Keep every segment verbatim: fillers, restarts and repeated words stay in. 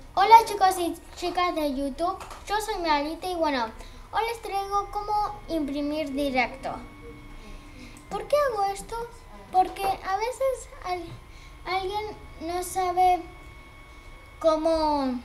Hola chicos y chicas de YouTube, yo soy Megalita y bueno, hoy les traigo cómo imprimir directo. ¿Por qué hago esto? Porque a veces al, alguien no sabe cómo,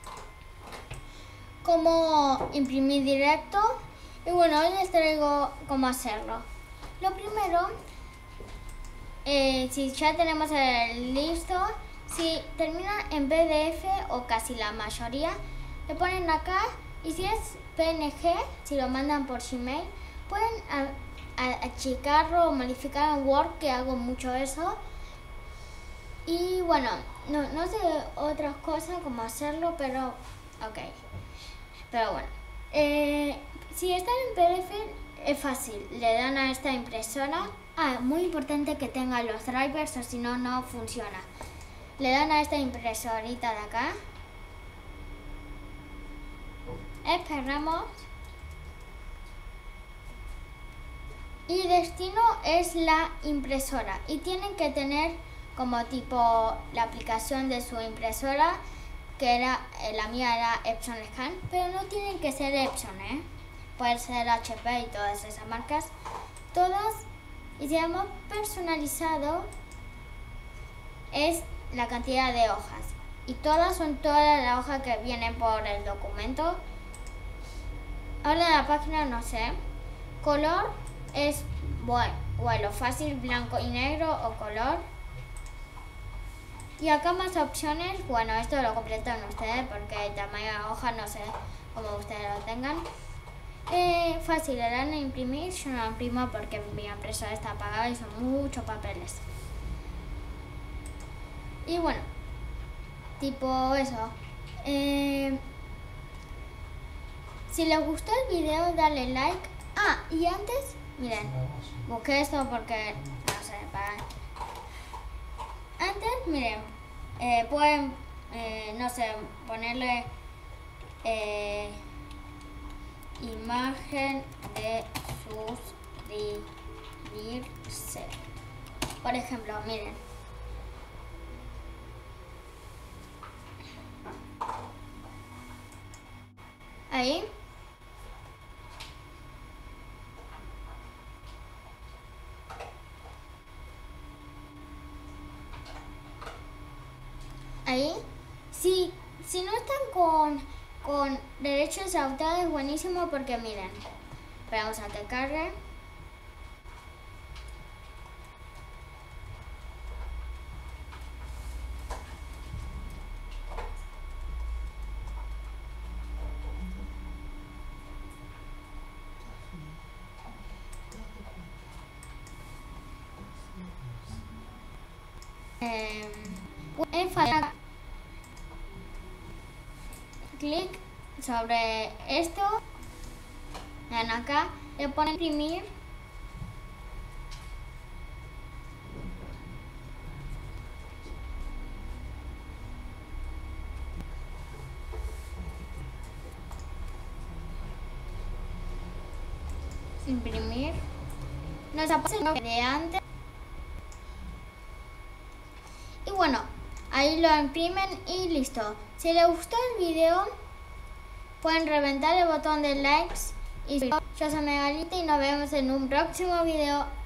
cómo imprimir directo y bueno, hoy les traigo cómo hacerlo. Lo primero, eh, si ya tenemos el listo, si termina en P D F o casi la mayoría, le ponen acá y si es P N G, si lo mandan por Gmail, pueden achicarlo o modificar en Word, que hago mucho eso. Y bueno, no, no sé otras cosas como hacerlo, pero ok. Pero bueno, eh, si están en P D F es fácil, le dan a esta impresora. Ah, muy importante que tenga los drivers o si no, no funciona. Le dan a esta impresorita de acá. Esperamos. Y destino es la impresora. Y tienen que tener como tipo la aplicación de su impresora, que era, la mía era Epson Scan, pero no tienen que ser Epson, ¿eh? Puede ser H P y todas esas marcas. Todas, y se llama personalizado, es la cantidad de hojas. Y todas son todas las hojas que vienen por el documento. Ahora en la página no sé. Color es, bueno, bueno, fácil, blanco y negro o color. Y acá más opciones, bueno, esto lo completan ustedes porque el tamaño de la hoja no sé cómo ustedes lo tengan. Eh, fácil, le dan a imprimir, yo no lo imprimo porque mi impresora está apagada y son muchos papeles. Y bueno, tipo eso. Eh, si les gustó el video, dale like. Ah, y antes, miren, busqué esto porque, no sé, para... Antes, miren, eh, pueden, eh, no sé, ponerle eh, imagen de suscribirse. Por ejemplo, miren. Ahí. Ahí. Si, si no están con, con derechos de autor es buenísimo porque miren. Esperamos a que cargue. Eh, en fácil. Clic sobre esto, dan acá, le ponen imprimir. Imprimir. Nos aparece lo de antes. Y bueno, ahí lo imprimen y listo. Si les gustó el video, pueden reventar el botón de likes. Y yo soy Megalita y nos vemos en un próximo video.